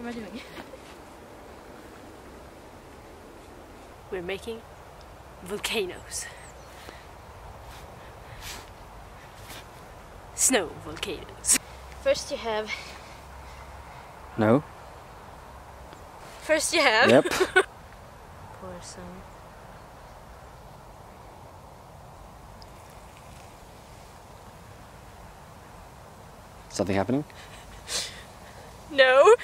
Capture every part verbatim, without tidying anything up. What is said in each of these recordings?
am I doing? We're making volcanoes. Snow volcanoes. First you have... No. First you have... Yep. Pour some... Something happening? No!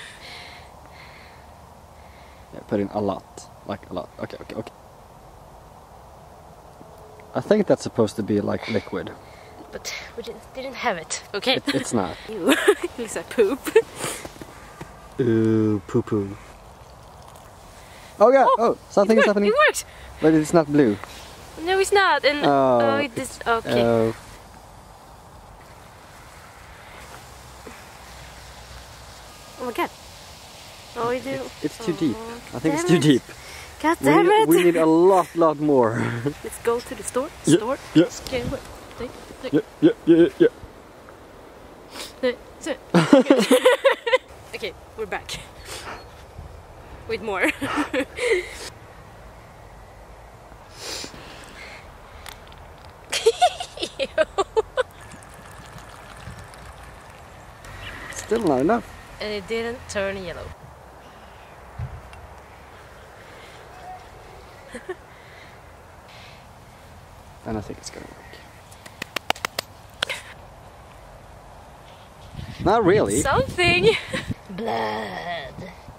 Yeah, put in a lot. Like a lot. Okay, okay, okay. I think that's supposed to be like liquid. But we didn't, didn't have it. Okay. It, it's not. Ew. It looks like poop. Ooh, poo poo. Oh yeah! Oh, oh something is happening. It works! But it's not blue. No, it's not. And oh, oh, it is. Okay. Oh. Oh my god. Oh, we do. It, it's too oh, deep. I think it's damn too it. deep. God We damn need, it! we need a lot, lot more. Let's go to the store. Yeah, Store. yeah. Okay, wait. Take, take. Yeah, yeah, yeah, yeah. Sit, sit. Okay. Okay, we're back. With more. Still not enough. And it didn't turn yellow. And I think it's gonna work. Not really. Something. Blood.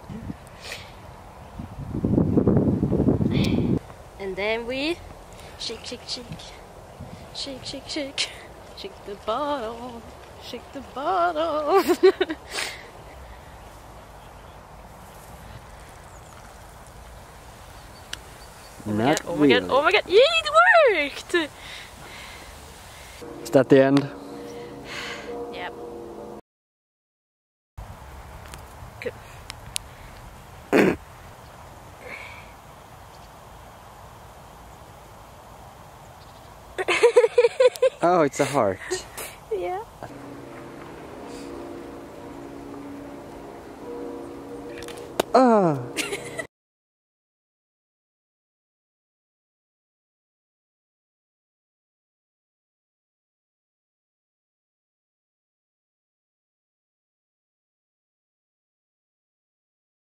And then we shake, shake, shake, shake, shake, shake, shake the bottle, shake the bottle. Oh my Not god, oh my really. god, oh my god, yeah, it worked! Is that the end? Yep. Good. Oh, it's a heart. Yeah. Ah.